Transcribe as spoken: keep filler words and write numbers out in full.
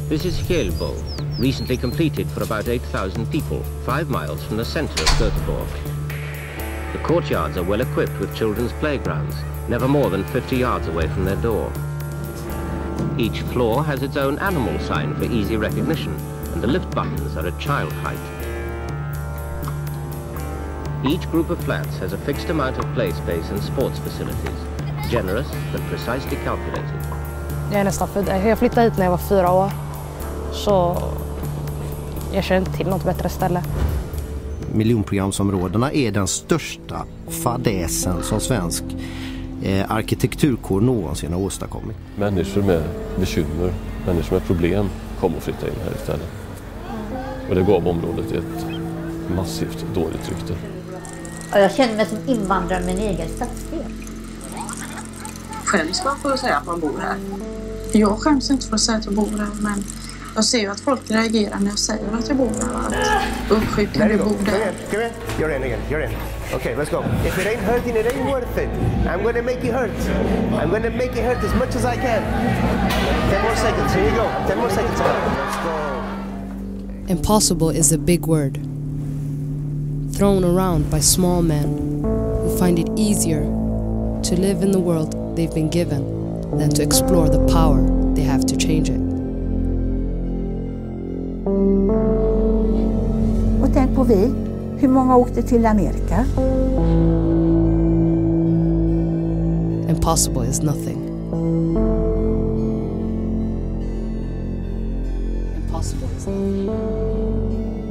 This is Hjällbo, recently completed for about eight thousand people, five miles from the center of Gothenburg. The courtyards are well equipped with children's playgrounds, never more than fifty yards away from their door. Each floor has its own animal sign for easy recognition, and the lift buttons are at child height. Each group of flats has a fixed amount of play space and sports facilities, generous but precisely calculated. Jag är nästan född. Jag flyttade hit när jag var fyra år, så jag känner inte till något bättre ställe. Miljonprogramsområdena är den största fadäsen som svensk eh, arkitekturkår någonsin har åstadkommit. Människor med bekymmer, människor med problem kommer att flytta in här istället. Och det gav området ett massivt dåligt rykte. Jag känner mig som invandrare med en egen stadsdel. Skäms man för att säga att man bor här? Jag skäms inte för att säga att jag bor här, men jag ser ju att folk reagerar när jag säger att jag bor här. Att uppskjutande bor där. Come in, you're in again, you're in. Okay, let's go. If it ain't hurting, it ain't worth it. I'm gonna make you hurt. I'm gonna make you hurt as much as I can. Ten more seconds, here you go. Ten more seconds. Let's go. Impossible is a big word, thrown around by small men who find it easier to live in the world they've been given than to explore the power they have to change it. Och tänk på vi, hur många åkte till Amerika? Impossible is nothing. Impossible is nothing.